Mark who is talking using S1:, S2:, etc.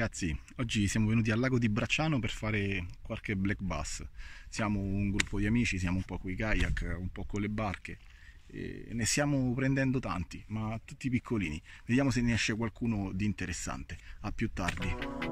S1: ragazzi, oggi siamo venuti al lago di Bracciano per fare qualche black bass. Siamo un gruppo di amici, siamo un po' coi kayak, un po' con le barche e ne stiamo prendendo tanti, ma tutti piccolini. Vediamo se ne esce qualcuno di interessante. A più tardi.